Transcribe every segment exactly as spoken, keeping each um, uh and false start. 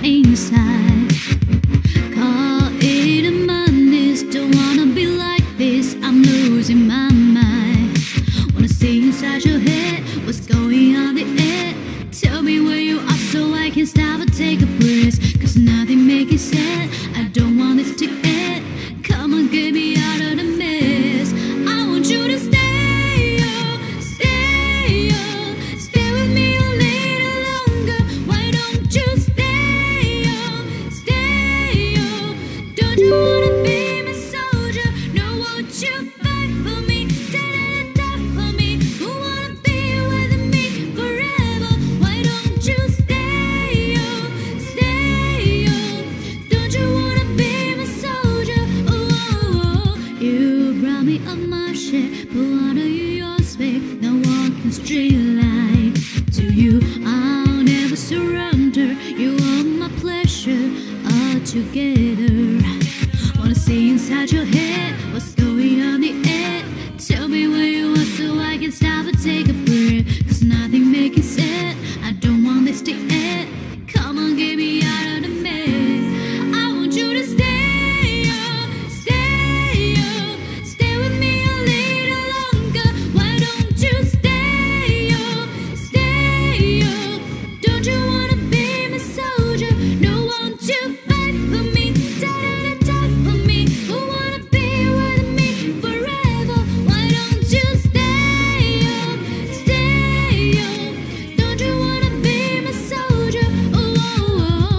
inside. Call it a madness, don't wanna be like this, I'm losing my mind. Wanna see inside your head, what's going on the air. Tell me where you are so I can stop and take a breath. Cause nothing making sense, I don't want this to end. Come on, get me out of the mess. I want you to stay, oh, stay, oh, stay with me a little longer. Why don't you stay, oh, stay, oh? Don't you wanna be my soldier? No, won't you fight for me? Da-da-da-da for me. Who wanna be with me forever? Why don't you stay, oh, stay, oh? Don't you wanna be my soldier? Oh, oh, oh. You brought me up my shit, but why do you yours back? Now walking straight line to you, I'll never surrender. You are my pleasure, all together. Wanna see inside your head, what's going on the air. Tell me where you are so I can stop and take a breath. Cause nothing making sense, I don't want this to end. Come on, get me out of the mess. I want you to stay, oh, stay, oh, stay with me a little longer. Why don't you stay, oh, stay, oh? Don't you wanna be my soldier? No, won't you fight for me? Da-da-da-da for me. Who wanna be with me forever? Why don't you stay, oh, stay, oh? Don't you wanna be my soldier? Oh, oh, oh.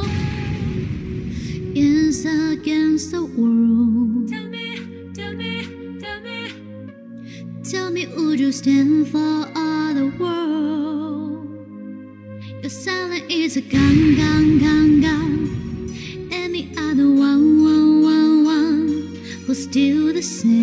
Yes, against the world. Tell me, tell me, tell me. Tell me, would you stand for all the world? Your silence is a gun, gun, gun, gun. Any other one, one, one, one, was still the same.